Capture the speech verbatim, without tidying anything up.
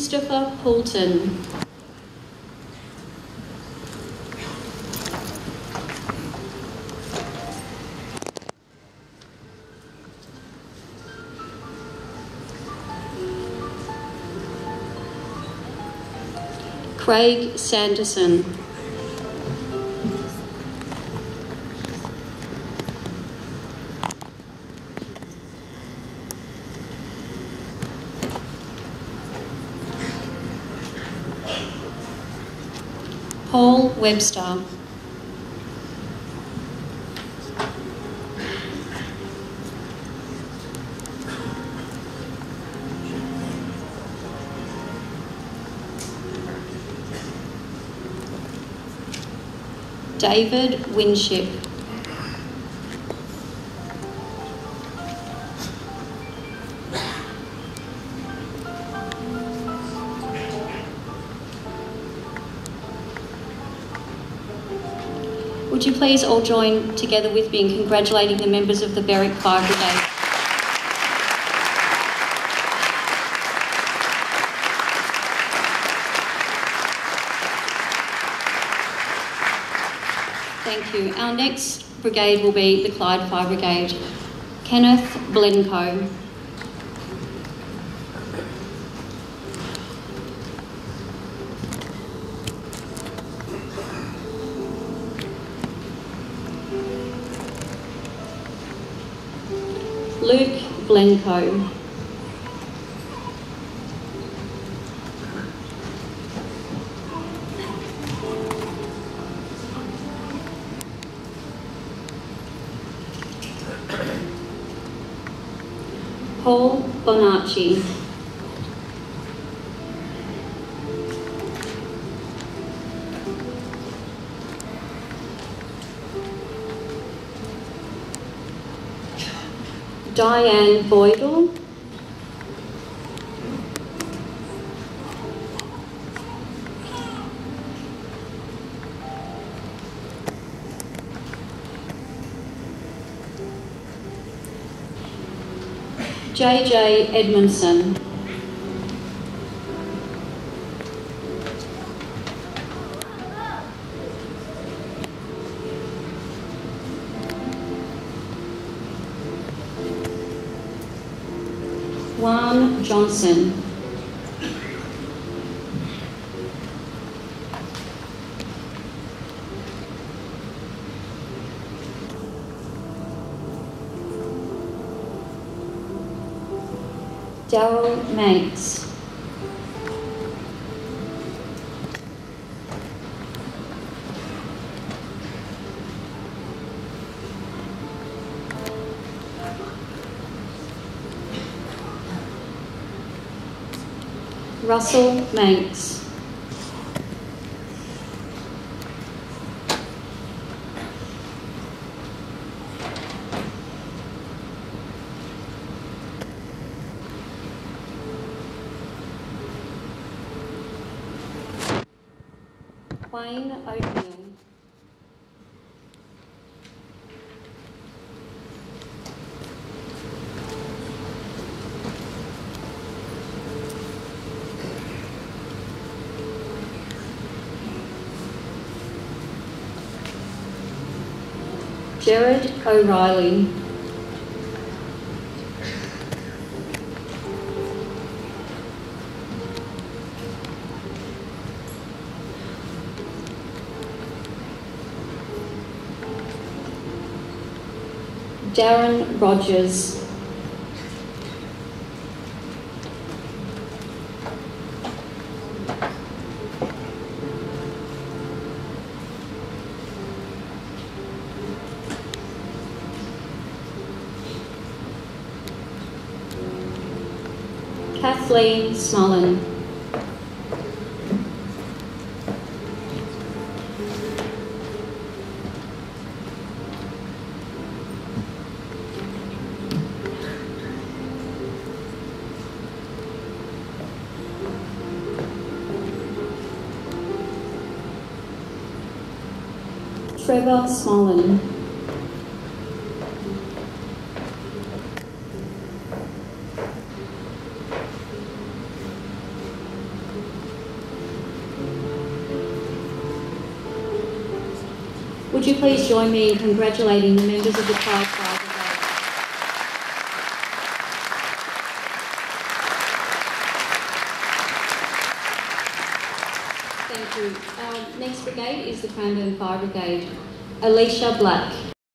Christopher Poulton. Craig Sanderson. Paul Webster. David Winship. Would you please all join together with me in congratulating the members of the Clyde Fire Brigade. Thank you. Our next brigade will be the Clyde Fire Brigade. Kenneth Blencoe. Luke Blencoe. Paul Bonacci. Diane Boydell. J J Edmondson. Juan Johnson. Daryl Mates. Russell Mates. Wayne O'Neill. Jared O'Reilly. Darren Rogers. Kathleen Smullen. Trevor Smullen. Would you please join me in congratulating the members of the Clyde Fire Brigade? Thank you. Our next brigade is the Cranbourne Fire Brigade. Alicia Black.